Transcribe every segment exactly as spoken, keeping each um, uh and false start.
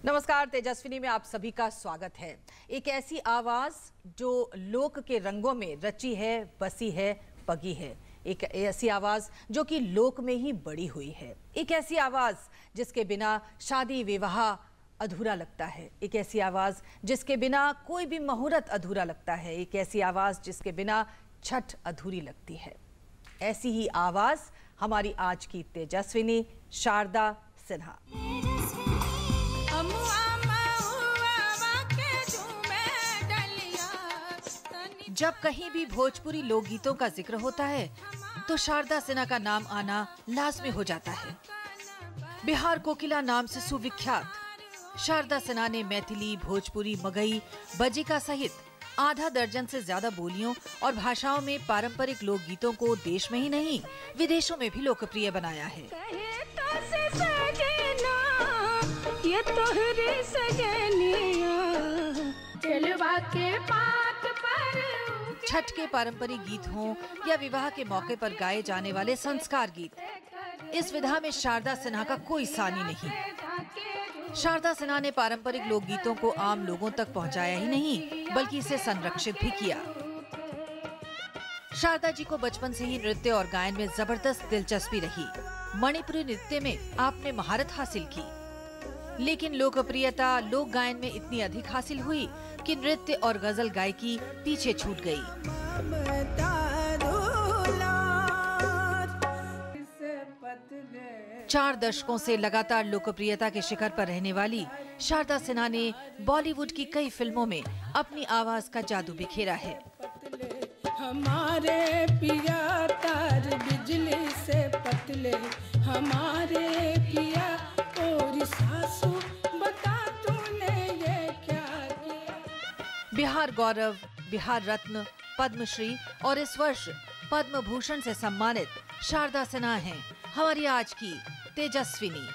नमस्कार, तेजस्विनी में आप सभी का स्वागत है। एक ऐसी आवाज जो लोक के रंगों में रची है, बसी है, पगी है। एक ऐसी आवाज जो कि लोक में ही बड़ी हुई है। एक ऐसी आवाज जिसके बिना शादी विवाह अधूरा लगता है। एक ऐसी आवाज जिसके बिना कोई भी मुहूर्त अधूरा लगता है। एक ऐसी आवाज जिसके बिना छठ अधूरी लगती है। ऐसी ही आवाज हमारी आज की तेजस्विनी शारदा सिन्हा। जब कहीं भी भोजपुरी लोकगीतों का जिक्र होता है तो शारदा सिन्हा का नाम आना लाजमी हो जाता है। बिहार कोकिला नाम से सुविख्यात शारदा सिन्हा ने मैथिली, भोजपुरी, मगही, बजिका सहित आधा दर्जन से ज्यादा बोलियों और भाषाओं में पारंपरिक लोकगीतों को देश में ही नहीं विदेशों में भी लोकप्रिय बनाया है। ये तोहरी छठ के पारंपरिक गीत हों या विवाह के मौके पर गाए जाने वाले संस्कार गीत, इस विधा में शारदा सिन्हा का कोई सानी नहीं। शारदा सिन्हा ने पारंपरिक लोकगीतों को आम लोगों तक पहुंचाया ही नहीं बल्कि इसे संरक्षित भी किया। शारदा जी को बचपन से ही नृत्य और गायन में जबरदस्त दिलचस्पी रही। मणिपुरी नृत्य में आपने महारत हासिल की, लेकिन लोकप्रियता लोक गायन में इतनी अधिक हासिल हुई कि नृत्य और गजल गायकी पीछे छूट गई। चार दशकों से लगातार लोकप्रियता के शिखर पर रहने वाली शारदा सिन्हा ने बॉलीवुड की कई फिल्मों में अपनी आवाज का जादू बिखेरा है। हमारे पिया तार बिजली से पतले, हमारे पिया और सासू बता तूने ये क्या किया। बिहार गौरव, बिहार रत्न, पद्मश्री और इस वर्ष पद्म भूषण से सम्मानित शारदा सिन्हा हैं हमारी आज की तेजस्विनी।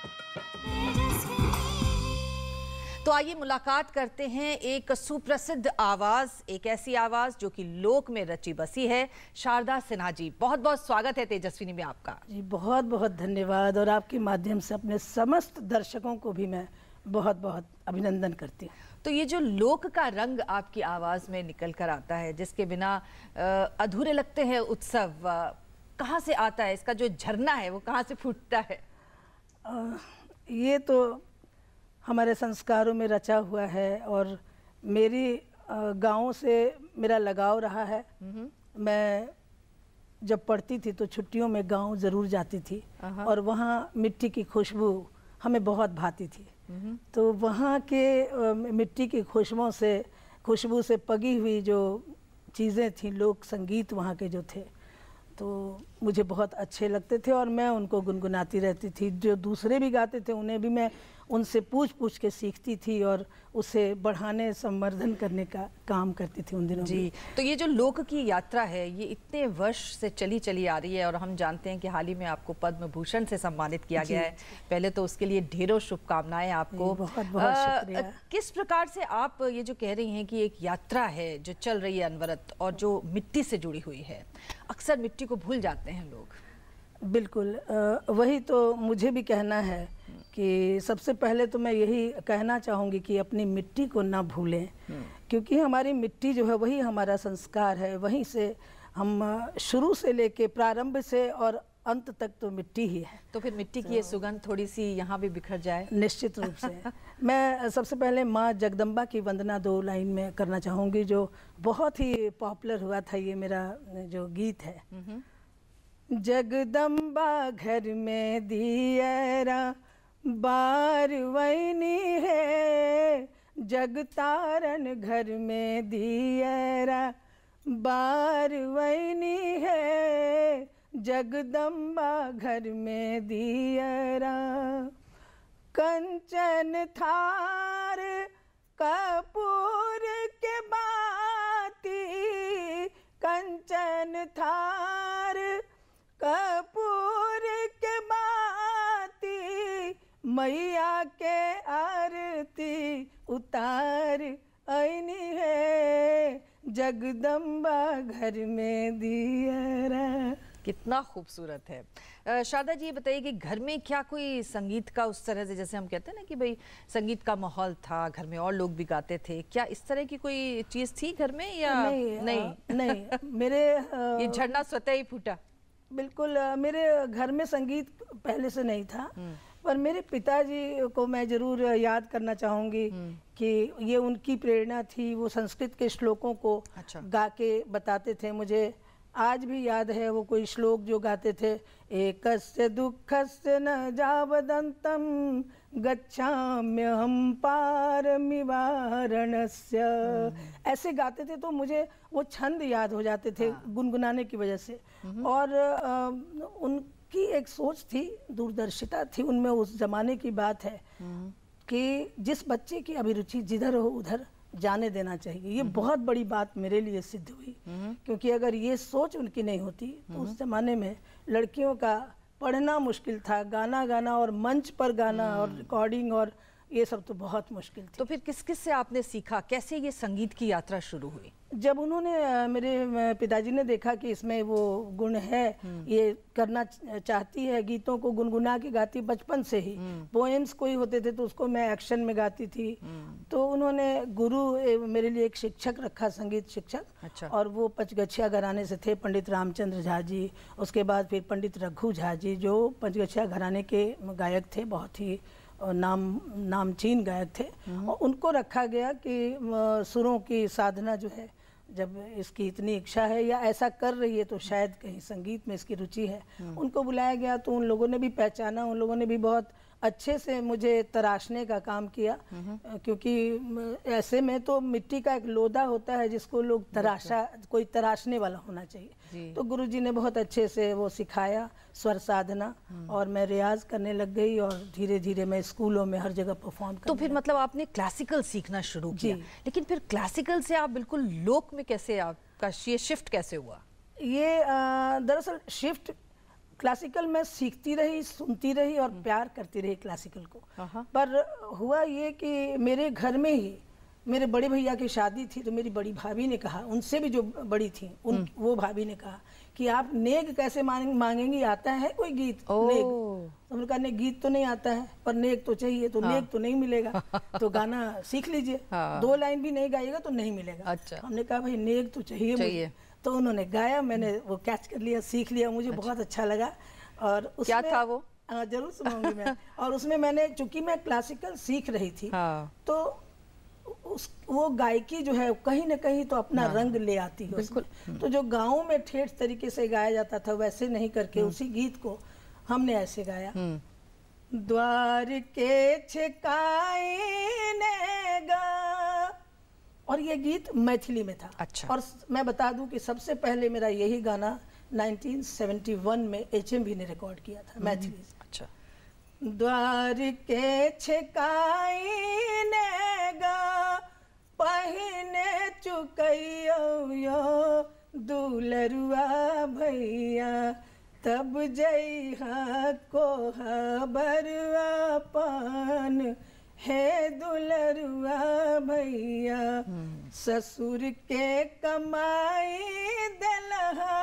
तो आइए मुलाकात करते हैं एक सुप्रसिद्ध आवाज, एक ऐसी आवाज जो कि लोक में रची बसी है। शारदा सिन्हा जी, बहुत बहुत स्वागत है तेजस्विनी में आपका। जी बहुत बहुत धन्यवाद, और आपके माध्यम से अपने समस्त दर्शकों को भी मैं बहुत बहुत अभिनंदन करती हूँ। तो ये जो लोक का रंग आपकी आवाज में निकल कर आता है, जिसके बिना अधूरे लगते हैं उत्सव, कहाँ से आता है? इसका जो झरना है वो कहाँ से फूटता है? आ, ये तो हमारे संस्कारों में रचा हुआ है, और मेरी गाँव से मेरा लगाव रहा है। मैं जब पढ़ती थी तो छुट्टियों में गांव ज़रूर जाती थी, और वहाँ मिट्टी की खुशबू हमें बहुत भाती थी। तो वहाँ के मिट्टी की खुशबू से खुशबू से पगी हुई जो चीज़ें थी, लोक संगीत वहाँ के जो थे, तो मुझे बहुत अच्छे लगते थे और मैं उनको गुनगुनाती रहती थी। जो दूसरे भी गाते थे उन्हें भी मैं उनसे पूछ पूछ के सीखती थी और उसे बढ़ाने संवर्धन करने का काम करती थी उन दिनों जी। तो ये जो लोक की यात्रा है ये इतने वर्ष से चली चली आ रही है, और हम जानते हैं कि हाल ही में आपको पद्म भूषण से सम्मानित किया गया है। पहले तो उसके लिए ढेरों शुभकामनाएं आपको। बहुत बहुत शुक्रिया। किस प्रकार से आप ये जो कह रही हैं कि एक यात्रा है जो चल रही है अनवरत और जो मिट्टी से जुड़ी हुई है, अक्सर मिट्टी को भूल जाते हैं लोग। बिल्कुल, आ, वही तो मुझे भी कहना है कि सबसे पहले तो मैं यही कहना चाहूँगी कि अपनी मिट्टी को ना भूलें, क्योंकि हमारी मिट्टी जो है वही हमारा संस्कार है। वहीं से हम शुरू से लेके प्रारंभ से और अंत तक तो मिट्टी ही है। तो फिर मिट्टी की ये सुगंध थोड़ी सी यहाँ भी बिखर जाए। निश्चित रूप से मैं सबसे पहले माँ जगदम्बा की वंदना दो लाइन में करना चाहूँगी, जो बहुत ही पॉपुलर हुआ था। ये मेरा जो गीत है, जगदम्बा घर में दियरा बार वैनी है, जगतारन घर में दियरा बार वैनी है, जगदम्बा घर में दियरा कंचन थार कपूर के बाती, कंचन थार कपूर के बाती, मैया के आरती उतार ऐनी है, जगदम्बा घर में दियरा। कितना खूबसूरत है। अ, शारदा जी, ये बताइए कि घर में क्या कोई संगीत का उस तरह से, जैसे हम कहते हैं ना कि भाई संगीत का माहौल था, घर में और लोग भी गाते थे, क्या इस तरह की कोई चीज़ थी घर में या नहीं नहीं? आ, नहीं मेरे आ, ये झरना स्वतः ही फूटा? बिल्कुल आ, मेरे घर में संगीत पहले से नहीं था, पर मेरे पिताजी को मैं जरूर याद करना चाहूँगी कि ये उनकी प्रेरणा थी। वो संस्कृत के श्लोकों को अच्छा। गा के बताते थे। मुझे आज भी याद है वो कोई श्लोक जो गाते थे, एकस्य दुःखस्य न जावदन्तं गच्छाम्यहं पारमिवारणस्य। ऐसे गाते थे तो मुझे वो छंद याद हो जाते थे गुनगुनाने की वजह से। और आ, उनकी एक सोच थी, दूरदर्शिता थी उनमें। उस जमाने की बात है कि जिस बच्चे की अभिरुचि जिधर हो उधर जाने देना चाहिए। ये बहुत बड़ी बात मेरे लिए सिद्ध हुई, क्योंकि अगर ये सोच उनकी नहीं होती तो उस जमाने में लड़कियों का पढ़ना मुश्किल था, गाना गाना और मंच पर गाना और रिकॉर्डिंग और ये सब तो बहुत मुश्किल थी। तो फिर किस किस से आपने सीखा, कैसे ये संगीत की यात्रा शुरू हुई? जब उन्होंने अ, मेरे अ, पिताजी ने देखा कि इसमें वो गुण है, ये करना च- चाहती है, गीतों को गुनगुना के गाती बचपन से ही। पोएम्स कोई होते थे तो उसको मैं एक्शन में गाती थी। तो उन्होंने गुरु ए, मेरे लिए एक शिक्षक रखा, संगीत शिक्षक। अच्छा। और वो पंचगछिया घराने से थे, पंडित रामचंद्र झा जी। उसके बाद फिर पंडित रघु झा जी, जो पंचगछिया घराने के गायक थे, बहुत ही अ, नाम नामचीन गायक थे। और उनको रखा गया कि अ, सुरों की साधना जो है, जब इसकी इतनी इच्छा है या ऐसा कर रही है तो शायद कहीं संगीत में इसकी रुचि है। उनको बुलाया गया तो उन लोगों ने भी पहचाना, उन लोगों ने भी बहुत अच्छे से मुझे तराशने का काम किया। अ, क्योंकि म, ऐसे में तो मिट्टी का एक लोदा होता है जिसको लोग तराशा, कोई तराशने वाला होना चाहिए। तो गुरुजी ने बहुत अच्छे से वो सिखाया, स्वर साधना, और मैं रियाज करने लग गई और धीरे धीरे मैं स्कूलों में हर जगह परफॉर्म तो फिर मतलब आपने क्लासिकल सीखना शुरू किया, लेकिन फिर क्लासिकल से आप बिल्कुल लोक में कैसे, आपका ये शिफ्ट कैसे हुआ? ये अ, दरअसल शिफ्ट क्लासिकल में सीखती रही, सुनती रही और प्यार करती रही क्लासिकल को। पर हुआ ये कि मेरे घर में ही मेरे बड़े भैया की शादी थी, तो मेरी बड़ी भाभी ने कहा, उनसे भी जो बड़ी थी उन वो भाभी ने कहा कि आप नेग कैसे मांग, मांगेंगी, आता है कोई गीत नेग? तो उन्होंने कहा नहीं, गीत तो नहीं आता है पर नेग तो चाहिए। तो हाँ। नेग तो नहीं मिलेगा तो गाना सीख लीजिए। हाँ। दो लाइन भी नहीं गाइएगा तो नहीं मिलेगा। अच्छा। हमने कहा भाई नेग तो चाहिए, चाहिए। मुझे। तो उन्होंने गाया, मैंने वो कैच कर लिया, सीख लिया, मुझे अच्छा। बहुत अच्छा लगा। और क्या था वो? आ, जरूर सुनाऊंगी मैं। और उसमें मैंने, चूंकि मैं क्लासिकल सीख रही थी, हाँ। तो उस वो गायकी जो है कहीं ना कहीं तो अपना हाँ। रंग ले आती है बिल्कुल। तो जो गाँव में ठेठ तरीके से गाया जाता था वैसे नहीं करके उसी गीत को हमने ऐसे गाया। द्वार के छिकाईनेगा, और ये गीत मैथिली में था। अच्छा। और मैं बता दूं कि सबसे पहले मेरा यही गाना नाइनटीन सेवेंटी वन में एचएमवी ने रिकॉर्ड किया था मैथिली से। अच्छा। द्वार के छिकाईनेगा, पहिने चुकैयो दुलरुआ भैया, तब जइहा कोहबरुआ पान, हे दुलरुआ भैया, ससुर के कमाई देलहा,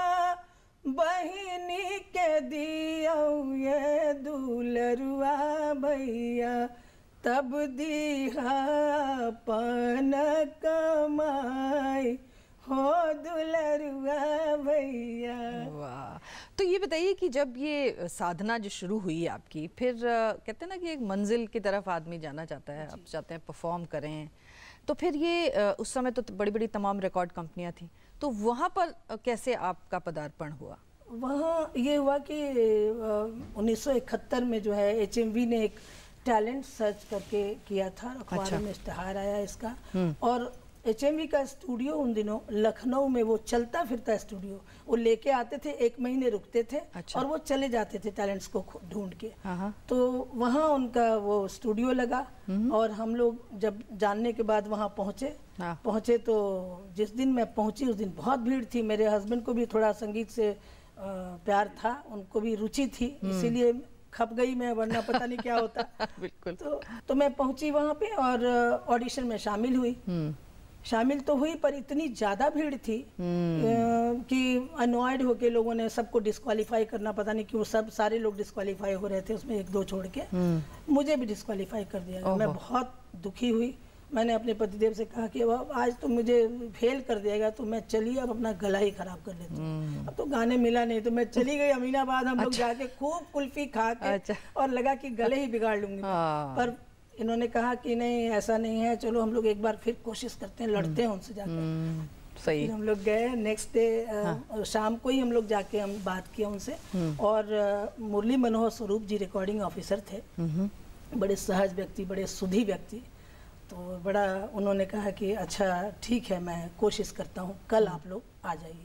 बहिनी के दियो ये दुलरुआ भैया, तब दीहा अपन कमाई, हो दुलरुआ भैया। वाह। तो ये बताइए कि जब ये साधना जो शुरू हुई आपकी, फिर कहते हैं ना कि एक मंजिल की तरफ आदमी जाना चाहता है, आप चाहते हैं परफॉर्म करें, तो फिर ये उस समय तो बड़ी बड़ी तमाम रिकॉर्ड कंपनियां थी, तो वहाँ पर कैसे आपका पदार्पण हुआ? वहाँ ये हुआ कि उन्नीस सौ इकहत्तर में जो है एचएमवी ने एक टैलेंट सर्च करके किया था, अखबारों अच्छा। में इश्तहार आया इसका। और एचएमवी का स्टूडियो उन दिनों लखनऊ में, वो चलता फिरता स्टूडियो, वो लेके आते थे, एक महीने रुकते थे अच्छा। और वो चले जाते थे टैलेंट्स को ढूंढ के। तो वहाँ उनका वो स्टूडियो लगा और हम लोग जब जानने के बाद वहाँ पहुँचे पहुँचे तो जिस दिन मैं पहुँची उस दिन बहुत भीड़ थी। मेरे हस्बैंड को भी थोड़ा संगीत से प्यार था, उनको भी रुचि थी, इसीलिए खप गई मैं, वरना पता नहीं क्या होता। बिल्कुल। तो तो मैं पहुँची वहाँ पे और ऑडिशन में शामिल हुई। शामिल तो हुई, पर इतनी ज़्यादा भीड़ थी अ, कि अनॉयड होके लोगों ने सबको डिस्क्वालीफाई करना, पता नहीं क्यों सब सारे लोग डिस्क्वालीफाई हो रहे थे, उसमें एक दो छोड़ के मुझे भी डिस्क्वालीफाई कर दिया गया। मैं बहुत दुखी हुई। मैंने अपने पतिदेव से कहा कि अब आज तो मुझे फेल कर दिएगा तो मैं चली अब अपना गला ही खराब कर लेती हूँ। अब तो गाने मिला नहीं तो मैं चली गई अमीनाबाद। हम लोग जाके खूब कुल्फी खा के अच्छा। और लगा कि गले ही बिगाड़ लूंगी। पर इन्होंने कहा कि नहीं, ऐसा नहीं है, चलो हम लोग एक बार फिर कोशिश करते हैं, लड़ते हैं उनसे जाके। सही। फिर हम लोग गए नेक्स्ट डे हाँ। शाम को ही हम लोग जाके हम बात किया उनसे। और मुरली मनोहर स्वरूप जी रिकॉर्डिंग ऑफिसर थे, बड़े सहज व्यक्ति, बड़े सुधी व्यक्ति। तो बड़ा उन्होंने कहा कि अच्छा ठीक है, मैं कोशिश करता हूँ, कल आप लोग आ जाइए।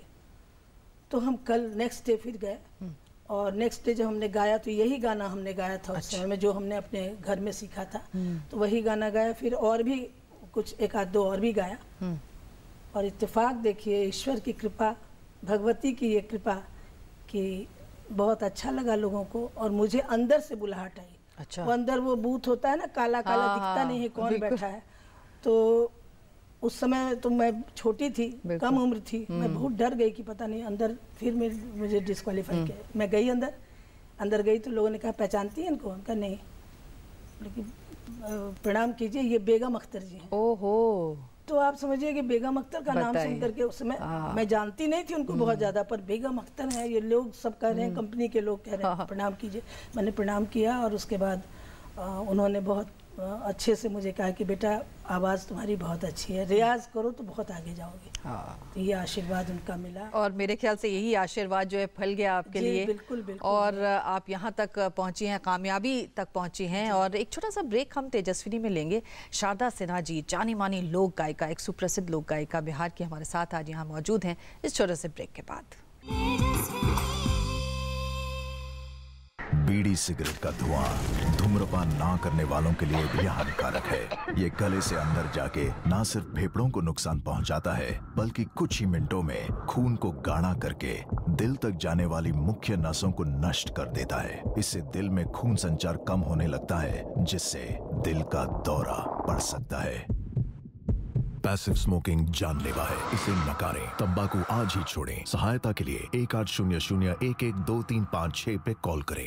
तो हम कल नेक्स्ट डे फिर गए और नेक्स्ट डे जब हमने गाया तो यही गाना हमने गाया था उस समय में, जो हमने अपने घर में सीखा था, तो वही गाना गाया। फिर और भी कुछ एक आध दो और भी गाया। और इत्तेफाक देखिए, ईश्वर की कृपा, भगवती की ये कृपा कि बहुत अच्छा लगा लोगों को और मुझे अंदर से बुलाहट आई। अच्छा। वो अंदर वो बूथ होता है ना, काला काला हाँ, दिखता हाँ, नहीं है कौन बैठा है। तो उस समय तो मैं छोटी थी, कम उम्र थी, मैं बहुत डर गई कि पता नहीं अंदर फिर मैं मुझे डिस्क्वालीफाई किया। मैं गई अंदर अंदर गई तो लोगों ने कहा पहचानती हैं इनको? उनका नहीं, लेकिन प्रणाम कीजिए, ये बेगम अख्तर जी हैं। ओहो। तो आप समझिए कि बेगम अख्तर का नाम सुन करके उस समय मैं जानती नहीं थी उनको बहुत ज़्यादा, पर बेगम अख्तर है, ये लोग सब कह रहे हैं, कंपनी के लोग कह रहे हैं प्रणाम कीजिए। मैंने प्रणाम किया और उसके बाद आ, उन्होंने बहुत आ, अच्छे से मुझे कहा कि बेटा आवाज़ तुम्हारी बहुत अच्छी है, रियाज करो तो बहुत आगे जाओगे। हाँ। तो ये आशीर्वाद उनका मिला और मेरे ख्याल से यही आशीर्वाद जो है फल गया आपके लिए। बिल्कुल बिल्कुल। और आप यहाँ तक पहुँची हैं, कामयाबी तक पहुँची हैं। और एक छोटा सा ब्रेक हम तेजस्विनी में लेंगे। शारदा सिन्हा जी, जानी मानी लोक गायिका, एक सुप्रसिद्ध लोक गायिका बिहार की, हमारे साथ आज यहाँ मौजूद हैं इस छोटे से ब्रेक के बाद। बीड़ी सिगरेट का धुआं धूम्रपान ना करने वालों के लिए भी हानिकारक है। ये गले से अंदर जाके ना सिर्फ फेफड़ों को नुकसान पहुंचाता है, बल्कि कुछ ही मिनटों में खून को गाढ़ा करके दिल तक जाने वाली मुख्य नसों को नष्ट कर देता है। इससे दिल में खून संचार कम होने लगता है, जिससे दिल का दौरा पड़ सकता है। पैसिव स्मोकिंग जानलेवा है, इसे नकारें। तंबाकू आज ही छोड़ें। सहायता के लिए एक आठ शून्य शून्य एक एक दो तीन पाँच छह पे कॉल करें।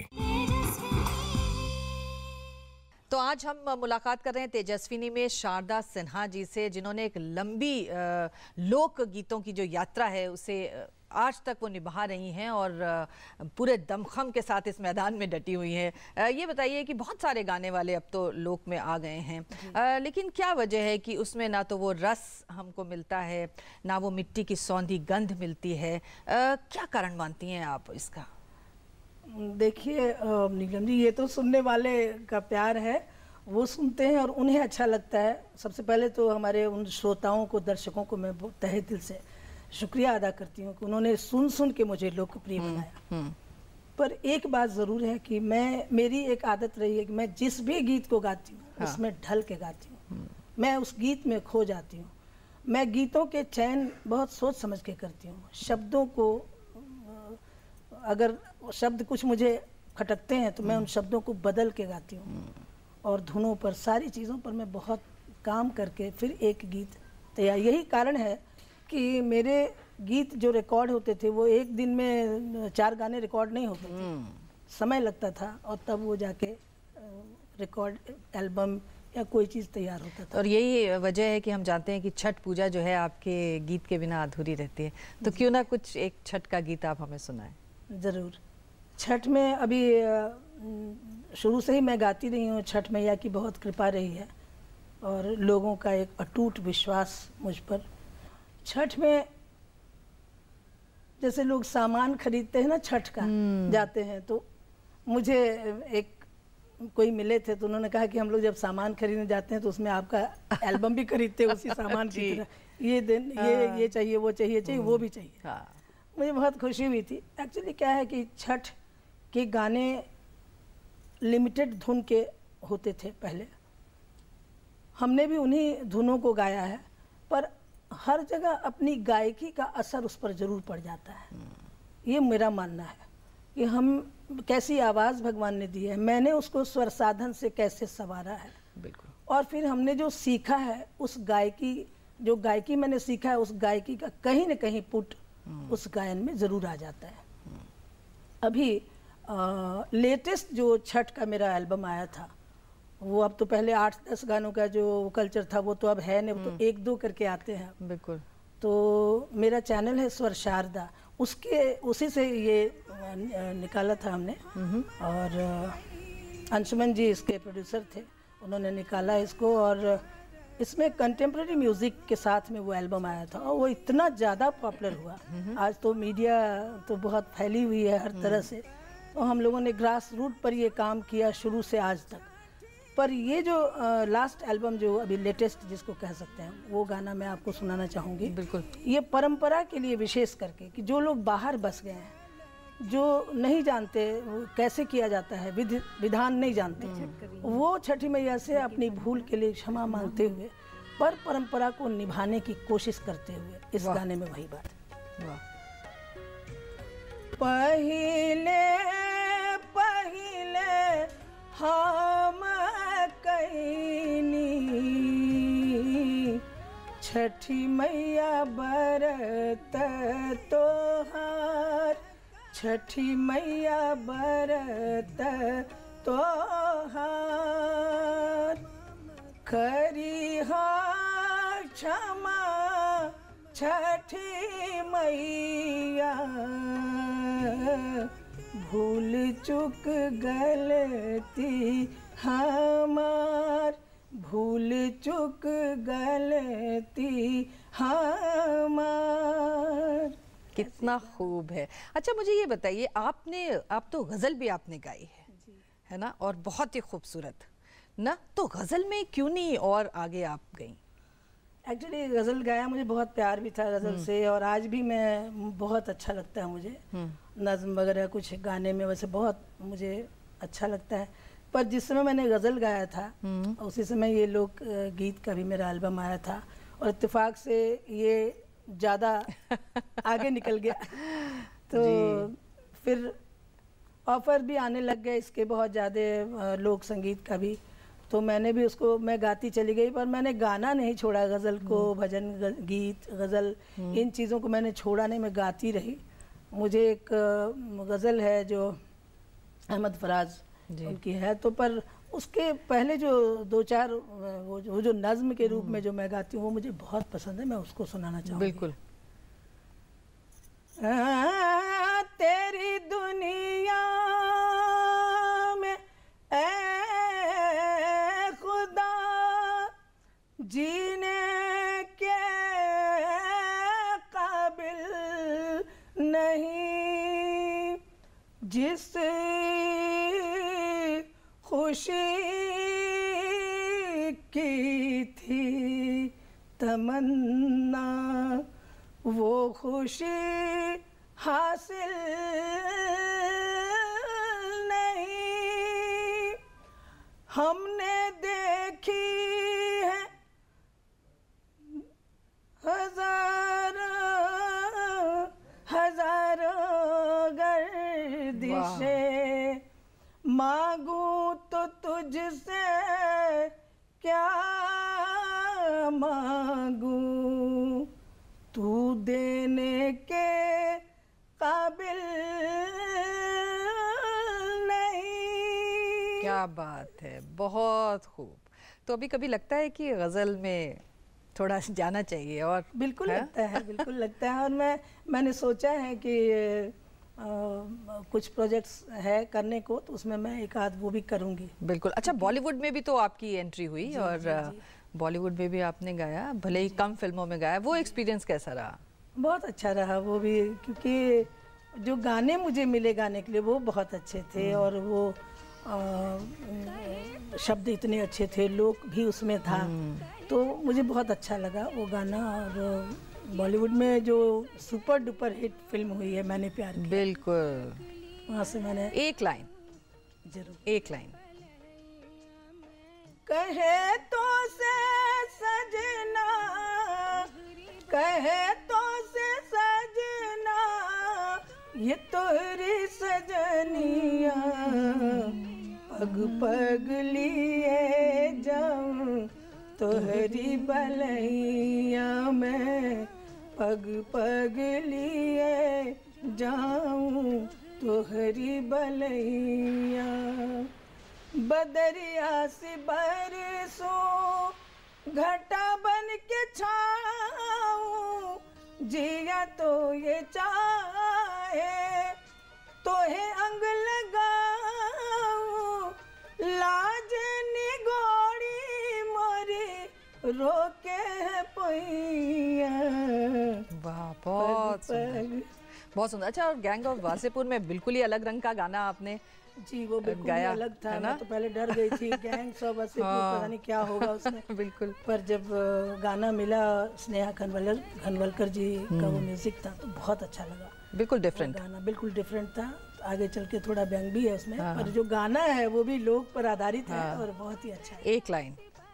तो आज हम मुलाकात कर रहे हैं तेजस्विनी में शारदा सिन्हा जी से, जिन्होंने एक लंबी लोक गीतों की जो यात्रा है उसे आज तक वो निभा रही हैं और पूरे दमखम के साथ इस मैदान में डटी हुई हैं। ये बताइए कि बहुत सारे गाने वाले अब तो लोक में आ गए हैं, लेकिन क्या वजह है कि उसमें ना तो वो रस हमको मिलता है, ना वो मिट्टी की सौंधी गंध मिलती है? क्या कारण मानती हैं आप इसका? देखिए नीलम जी, ये तो सुनने वाले का प्यार है, वो सुनते हैं और उन्हें अच्छा लगता है। सबसे पहले तो हमारे उन श्रोताओं को, दर्शकों को मैं तहे दिल से शुक्रिया अदा करती हूँ कि उन्होंने सुन सुन के मुझे लोकप्रिय बनाया। पर एक बात ज़रूर है कि मैं, मेरी एक आदत रही है कि मैं जिस भी गीत को गाती हूँ हाँ। उसमें ढल के गाती हूँ, मैं उस गीत में खो जाती हूँ। मैं गीतों के चयन बहुत सोच समझ के करती हूँ। शब्दों को, अगर शब्द कुछ मुझे खटकते हैं तो मैं उन शब्दों को बदल के गाती हूँ और धुनों पर, सारी चीज़ों पर मैं बहुत काम करके फिर एक गीत तैयार। यही कारण है कि मेरे गीत जो रिकॉर्ड होते थे वो एक दिन में चार गाने रिकॉर्ड नहीं होते थे, समय लगता था और तब वो जाके रिकॉर्ड एल्बम या कोई चीज़ तैयार होता था। और यही वजह है कि हम जानते हैं कि छठ पूजा जो है आपके गीत के बिना अधूरी रहती है, तो क्यों ना कुछ एक छठ का गीत आप हमें सुनाएं। ज़रूर। छठ में अभी शुरू से ही मैं गाती रही हूँ, छठ मैया की बहुत कृपा रही है और लोगों का एक अटूट विश्वास मुझ पर। छठ में जैसे लोग सामान खरीदते हैं ना छठ का, जाते हैं, तो मुझे एक कोई मिले थे तो उन्होंने कहा कि हम लोग जब सामान खरीदने जाते हैं तो उसमें आपका एल्बम भी खरीदते हैं उसी सामान की तरह, ये दिन ये ये चाहिए, वो चाहिए चाहिए वो भी चाहिए। हाँ। मुझे बहुत खुशी हुई थी। एक्चुअली क्या है कि छठ के गाने लिमिटेड धुन के होते थे पहले, हमने भी उन्हीं धुनों को गाया है, पर हर जगह अपनी गायकी का असर उस पर ज़रूर पड़ जाता है। ये मेरा मानना है कि हम कैसी आवाज़ भगवान ने दी है, मैंने उसको स्वर साधन से कैसे संवारा है, बिल्कुल, और फिर हमने जो सीखा है उस गायकी जो गायकी मैंने सीखा है उस गायकी का कहीं न कहीं पुट उस गायन में ज़रूर आ जाता है। अभी लेटेस्ट जो छठ का मेरा एल्बम आया था, वो अब तो पहले आठ दस गानों का जो कल्चर था वो तो अब है नहीं, वो तो एक दो करके आते हैं। बिल्कुल। तो मेरा चैनल है स्वर शारदा, उसके उसी से ये निकाला था हमने, और अंशुमन जी इसके प्रोड्यूसर थे, उन्होंने निकाला इसको, और इसमें कंटेम्प्रेरी म्यूज़िक के साथ में वो एल्बम आया था और वो इतना ज़्यादा पॉपुलर हुआ। आज तो मीडिया तो बहुत फैली हुई है हर तरह से, तो हम लोगों ने ग्रास रूट पर ये काम किया शुरू से आज तक। पर ये जो लास्ट एल्बम जो अभी लेटेस्ट जिसको कह सकते हैं, वो गाना मैं आपको सुनाना चाहूँगी। बिल्कुल। ये परंपरा के लिए विशेष करके, कि जो लोग बाहर बस गए हैं, जो नहीं जानते कैसे किया जाता है, विधि विधान नहीं जानते, वो छठी मैया से अपनी भूल के लिए क्षमा मांगते हुए पर परंपरा को निभाने की कोशिश करते हुए इस गाने में वही बात है। वाह। पहिले पहिले हम कईनी छठी मैया बरत तोहार, छठी मैया बरत तोहार, करिहा क्षमा छठी मैया, भूल चूक गलती हमार, भूल चूक गलती हमार। कितना खूब है। अच्छा मुझे ये बताइए, आपने आप तो गज़ल भी आपने गाई है, है ना, और बहुत ही खूबसूरत ना, तो गज़ल में क्यों नहीं और आगे आप गई? एक्चुअली गज़ल गाया मुझे बहुत प्यार भी था गज़ल से, और आज भी मैं बहुत अच्छा लगता है मुझे नज़्म वगैरह कुछ गाने में, वैसे बहुत मुझे अच्छा लगता है। पर जिस समय मैंने गज़ल गाया था उसी समय ये लोक गीत का भी मेरा एल्बम आया था, और इत्तेफाक से ये ज़्यादा आगे निकल गया तो फिर ऑफ़र भी आने लग गए इसके बहुत ज़्यादा, लोक संगीत का भी, तो मैंने भी उसको मैं गाती चली गई, पर मैंने गाना नहीं छोड़ा, गज़ल को, भजन गीत गज़ल इन चीज़ों को मैंने छोड़ा नहीं, मैं गाती रही। मुझे एक गज़ल है जो अहमद फराज उनकी है, तो पर उसके पहले जो दो चार वो जो, वो जो नज़्म के रूप में जो मैं गाती हूँ वो मुझे बहुत पसंद है, मैं उसको सुनाना चाहूँगी। बिल्कुल। आ, तेरी दुनिया में ए खुदा जीने के काबिल नहीं, जिस खुशी की थी तमन्ना वो खुशी हासिल नहीं, हमने देखी है हजारों हजारों गर्दिशें, मांगू तो तुझसे क्या मांगू, तू देने के काबिल नहीं। क्या बात है, बहुत खूब। तो अभी कभी लगता है कि गज़ल में थोड़ा जाना चाहिए? और बिल्कुल है? लगता है, बिल्कुल लगता है, और मैं मैंने सोचा है कि आ, कुछ प्रोजेक्ट्स है करने को, तो उसमें मैं एक आध वो भी करूँगी। बिल्कुल। अच्छा, बॉलीवुड में भी तो आपकी एंट्री हुई, जी, और जी, जी। बॉलीवुड में भी आपने गाया, भले ही कम फिल्मों में गाया, वो एक्सपीरियंस कैसा रहा? बहुत अच्छा रहा वो भी, क्योंकि जो गाने मुझे मिले गाने के लिए वो बहुत अच्छे थे, और वो आ, शब्द इतने अच्छे थे, लोक भी उसमें था, तो मुझे बहुत अच्छा लगा वो गाना। और बॉलीवुड में जो सुपर डुपर हिट फिल्म हुई है मैंने प्यार किया, बिल्कुल, वहाँ से मैंने एक लाइन जरूर एक लाइन कहे तो से सजना, कहे तो से सजना, ये तोरी सजनिया, पग पग लिए जाऊं तोहरी बलैया में पग पग लिए जाऊं, तोहरी बलैया। बदरिया से बरसों घटा बन के छाऊं, जिया तो ये चाहे तोहे अंग लगाऊं, लाज निगोड़ी मोरी रोके है पैया। वाह, बहुत सुंदर, बहुत सुंदर। अच्छा, और गैंग ऑफ वासेपुर में बिल्कुल ही अलग रंग का गाना आपने जी, वो बिल्कुल गाया, अलग था। है ना? मैं तो पहले डर गई थी, गैंग्स ऑफ वासेपुर, पता नहीं क्या होगा उसमें। बिल्कुल। पर जब गाना मिला स्नेहा खनवलकर खनवलकर जी का वो म्यूजिक था तो बहुत अच्छा लगा। बिल्कुल डिफरेंट गाना बिल्कुल डिफरेंट था। आगे चल के थोड़ा व्यंग भी है उसमें, पर जो गाना है वो भी लोक पर आधारित है और बहुत ही अच्छा है। एक लाइन।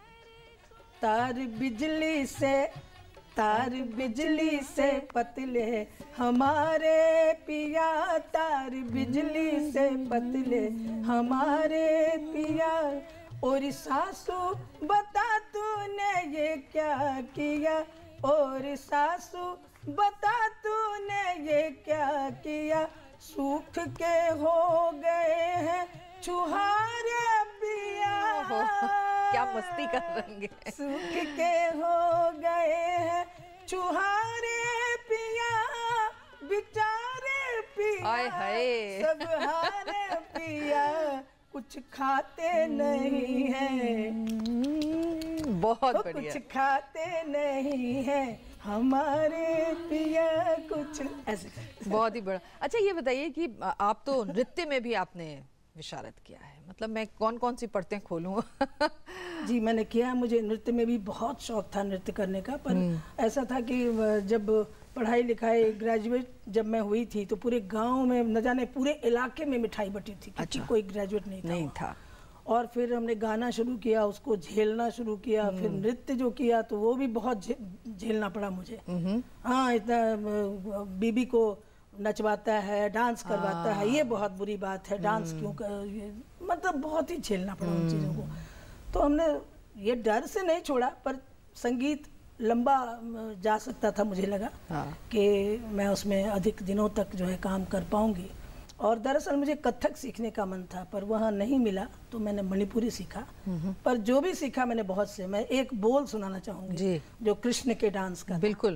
तार बिजली से, तार बिजली से पतले हमारे पिया, तार बिजली से पतले हमारे पिया। और सासू बता तूने ये क्या किया, और सासू बता तूने ये क्या किया। सूख के हो गए हैं छुहारे पिया, क्या मस्ती कर रहे हैं। सूख के हो गए हैं छुहारे पिया, बेचारे पिया आय हाय। सब हारे पिया, कुछ खाते नहीं हैं, बहुत वो बढ़िया। कुछ खाते नहीं हैं हमारे पिया, कुछ ऐसे। बहुत ही बड़ा। अच्छा, ये बताइए कि आप तो नृत्य में भी आपने विशारद किया है, मतलब मैं कौन कौन सी परतें खोलूं। जी, मैंने किया। मुझे नृत्य में भी बहुत शौक था नृत्य करने का, पर ऐसा था कि जब पढ़ाई लिखाई ग्रेजुएट जब मैं हुई थी तो पूरे गांव में न जाने पूरे इलाके में मिठाई बटी थी, क्योंकि अच्छा। कोई ग्रेजुएट नहीं था नहीं था। और फिर हमने गाना शुरू किया, उसको झेलना शुरू किया, फिर नृत्य जो किया तो वो भी बहुत झे, झेलना पड़ा मुझे। हाँ, इतना बीबी को नचवाता है, डांस करवाता है, ये बहुत बुरी बात है। डांस क्यों कर, ये, मतलब बहुत ही झेलना पड़ा उन चीज़ों को। तो हमने ये डर से नहीं छोड़ा, पर संगीत लंबा जा सकता था, मुझे लगा हाँ। कि मैं उसमें अधिक दिनों तक जो है काम कर पाऊंगी। और दरअसल मुझे कथक सीखने का मन था, पर वहाँ नहीं मिला तो मैंने मणिपुरी सीखा। पर जो भी सीखा मैंने बहुत से, मैं एक बोल सुनाना चाहूंगी जो कृष्ण के डांस का। बिल्कुल।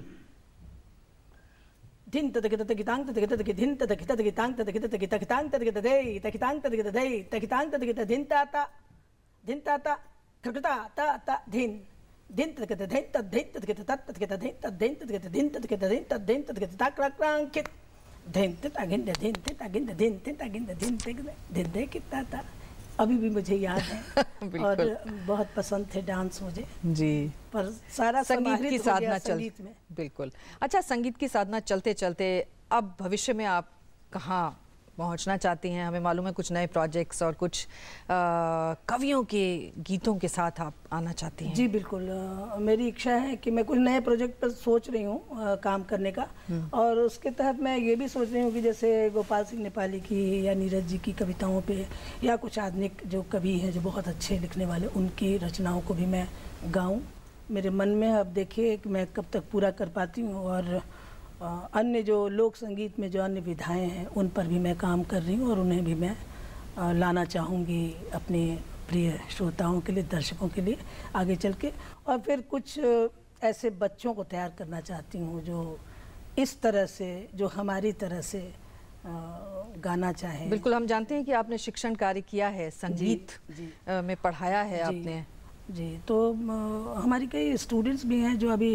धिन तदक तदक तांग तदक तदक धिन तदक तदक तांग तदक तदक तक तांग तदक तदे तक तांग तदक तदे तक तांग तदक तदक धिन ताता धिन ताता खटता ता ता धिन धिन तदक तदक तद धिन तदक तद तदक तद धिन तद धिन तदक धिन तदक धिन तद धिन तदक तद क्रांग कित धिन तद अगिन धिन तद अगिन धिन तद अगिन धिन तद धिन दे किता ता। अभी भी मुझे याद है और बहुत पसंद थे डांस मुझे जी। पर सारा संगीत की साधना चल संगीत में। बिल्कुल। अच्छा, संगीत की साधना चलते चलते अब भविष्य में आप कहाँ पहुंचना चाहती हैं? हमें मालूम है कुछ नए प्रोजेक्ट्स और कुछ आ, कवियों के गीतों के साथ आप आना चाहती हैं। जी बिल्कुल, आ, मेरी इच्छा है कि मैं कुछ नए प्रोजेक्ट पर सोच रही हूँ काम करने का, और उसके तहत मैं ये भी सोच रही हूँ कि जैसे गोपाल सिंह नेपाली की या नीरज जी की कविताओं पे, या कुछ आधुनिक जो कवि हैं जो बहुत अच्छे लिखने वाले, उनकी रचनाओं को भी मैं गाऊँ। मेरे मन में अब देखिए कि मैं कब तक पूरा कर पाती हूँ। और आ, अन्य जो लोक संगीत में जो अन्य विधाएं हैं उन पर भी मैं काम कर रही हूँ, और उन्हें भी मैं आ, लाना चाहूँगी अपने प्रिय श्रोताओं के लिए, दर्शकों के लिए आगे चल के। और फिर कुछ ऐसे बच्चों को तैयार करना चाहती हूँ जो इस तरह से, जो हमारी तरह से आ, गाना चाहें। बिल्कुल, हम जानते हैं कि आपने शिक्षण कार्य किया है, संगीत जी, जी, में पढ़ाया है जी, आपने। जी, तो आ, हमारी कई स्टूडेंट्स भी हैं जो अभी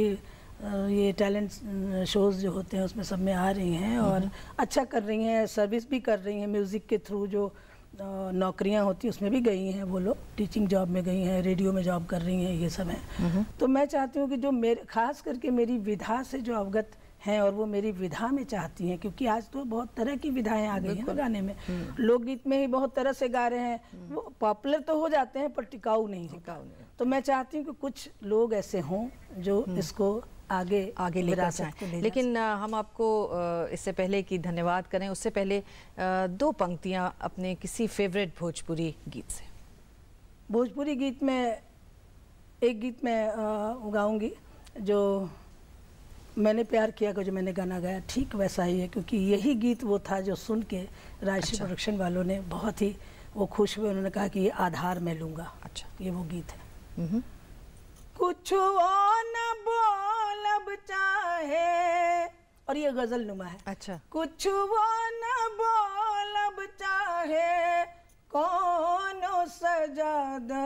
ये टैलेंट शोज़ जो होते हैं उसमें सब में आ रही हैं और अच्छा कर रही हैं, सर्विस भी कर रही हैं। म्यूज़िक के थ्रू जो नौकरियां होती हैं उसमें भी गई हैं वो लोग, टीचिंग जॉब में गई हैं, रेडियो में जॉब कर रही हैं, ये सब हैं। तो मैं चाहती हूँ कि जो मेरे, खास करके मेरी विधा से जो अवगत हैं और वो मेरी विधा में चाहती हैं, क्योंकि आज तो बहुत तरह की विधाएं आ गई हैं गाने में। लोकगीत में ही बहुत तरह से गा रहे हैं, वो पॉपुलर तो हो जाते हैं पर टिकाऊ नहीं होता। तो मैं चाहती हूँ कि कुछ लोग ऐसे हों जो इसको आगे आगे लेकर जाएं। लेकिन आ, हम आपको आ, इससे पहले कि धन्यवाद करें, उससे पहले आ, दो पंक्तियां अपने किसी फेवरेट भोजपुरी गीत से। भोजपुरी गीत में एक गीत मैं अ, गाऊंगी जो मैंने प्यार किया का जो मैंने गाना गाया ठीक वैसा ही है, क्योंकि यही गीत वो था जो सुन के राजश्री अच्छा। प्रोडक्शन वालों ने बहुत ही वो खुश हुए। उन्होंने कहा कि ये आधार मैं लूँगा। अच्छा। ये वो गीत है। हम्म। कुछ वो न बोलब चाहे, और ये गजल नुमा है। अच्छा। कुछ वो न बोलब चाहे कौनो सजादा,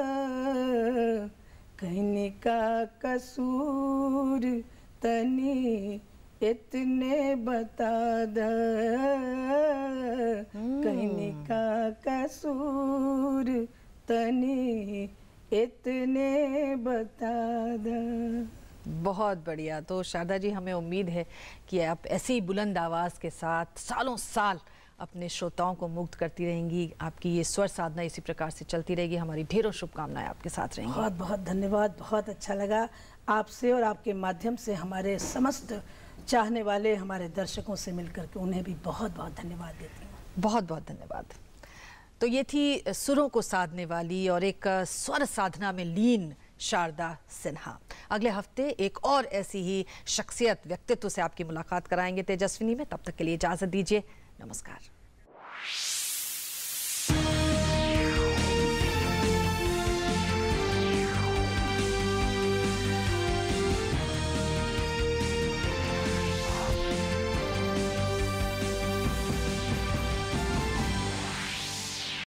कहने का कसूर तनी इतने बता द, कहने का कसूर तनी इतने बता द। बहुत बढ़िया। तो शारदा जी, हमें उम्मीद है कि आप ऐसे ही बुलंद आवाज़ के साथ सालों साल अपने श्रोताओं को मुग्ध करती रहेंगी। आपकी ये स्वर साधना इसी प्रकार से चलती रहेगी। हमारी ढेरों शुभकामनाएं आपके साथ रहेंगी। बहुत बहुत धन्यवाद। बहुत अच्छा लगा आपसे और आपके माध्यम से हमारे समस्त चाहने वाले हमारे दर्शकों से मिलकर के उन्हें भी बहुत बहुत धन्यवाद देती हूँ। बहुत बहुत धन्यवाद। तो ये थी सुरों को साधने वाली और एक स्वर साधना में लीन शारदा सिन्हा। अगले हफ्ते एक और ऐसी ही शख्सियत, व्यक्तित्व से आपकी मुलाकात कराएंगे तेजस्विनी में। तब तक के लिए इजाज़त दीजिए। नमस्कार।